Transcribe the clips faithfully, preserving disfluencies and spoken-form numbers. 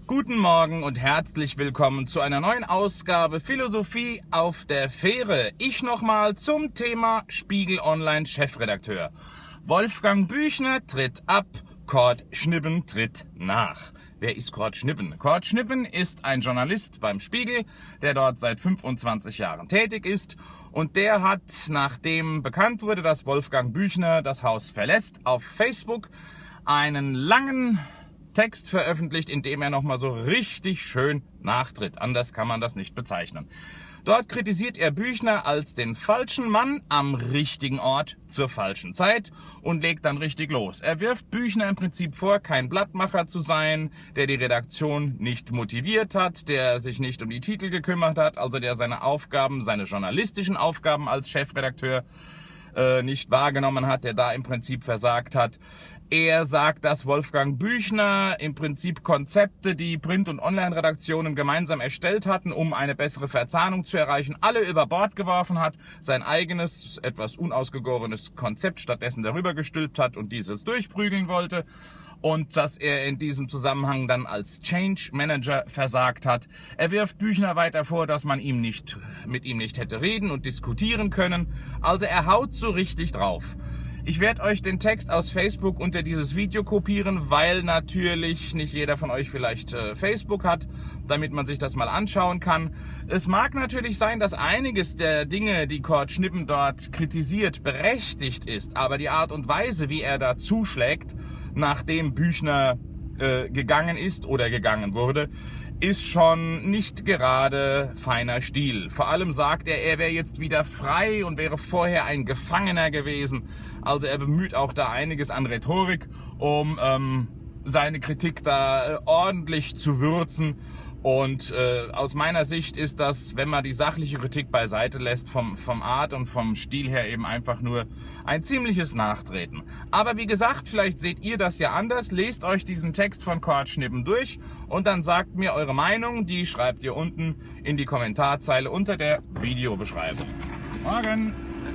Guten Morgen und herzlich willkommen zu einer neuen Ausgabe Philosophie auf der Fähre. Ich nochmal zum Thema Spiegel Online Chefredakteur. Wolfgang Büchner tritt ab, Kurt Schnippen tritt nach. Wer ist Kurt Schnippen? Kurt Schnippen ist ein Journalist beim Spiegel, der dort seit fünfundzwanzig Jahren tätig ist. Und der hat, nachdem bekannt wurde, dass Wolfgang Büchner das Haus verlässt, auf Facebook einen langen Text veröffentlicht, in dem er nochmal so richtig schön nachtritt. Anders kann man das nicht bezeichnen. Dort kritisiert er Büchner als den falschen Mann am richtigen Ort zur falschen Zeit und legt dann richtig los. Er wirft Büchner im Prinzip vor, kein Blattmacher zu sein, der die Redaktion nicht motiviert hat, der sich nicht um die Titel gekümmert hat, also der seine Aufgaben, seine journalistischen Aufgaben als Chefredakteur äh, nicht wahrgenommen hat, der da im Prinzip versagt hat. Er sagt, dass Wolfgang Büchner im Prinzip Konzepte, die Print- und Online-Redaktionen gemeinsam erstellt hatten, um eine bessere Verzahnung zu erreichen, alle über Bord geworfen hat, sein eigenes, etwas unausgegorenes Konzept stattdessen darüber gestülpt hat und dieses durchprügeln wollte. Und dass er in diesem Zusammenhang dann als Change Manager versagt hat. Er wirft Büchner weiter vor, dass man ihm nicht, mit ihm nicht hätte reden und diskutieren können. Also er haut so richtig drauf. Ich werde euch den Text aus Facebook unter dieses Video kopieren, weil natürlich nicht jeder von euch vielleicht äh, Facebook hat, damit man sich das mal anschauen kann. Es mag natürlich sein, dass einiges der Dinge, die Kurt Schnippen dort kritisiert, berechtigt ist, aber die Art und Weise, wie er da zuschlägt, nachdem Büchner äh, gegangen ist oder gegangen wurde, ist schon nicht gerade feiner Stil. Vor allem sagt er, er wäre jetzt wieder frei und wäre vorher ein Gefangener gewesen. Also er bemüht auch da einiges an Rhetorik, um ähm, seine Kritik da äh, ordentlich zu würzen. Und äh, aus meiner Sicht ist das, wenn man die sachliche Kritik beiseite lässt, vom, vom Art und vom Stil her eben einfach nur ein ziemliches Nachtreten. Aber wie gesagt, vielleicht seht ihr das ja anders. Lest euch diesen Text von Kurt Schnippen durch und dann sagt mir eure Meinung. Die schreibt ihr unten in die Kommentarzeile unter der Videobeschreibung. Morgen!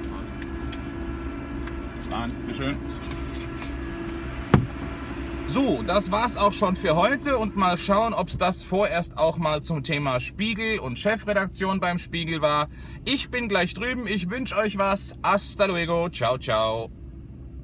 Dankeschön. So, das war's auch schon für heute und mal schauen, ob es das vorerst auch mal zum Thema Spiegel und Chefredaktion beim Spiegel war. Ich bin gleich drüben, ich wünsche euch was. Hasta luego, ciao, ciao.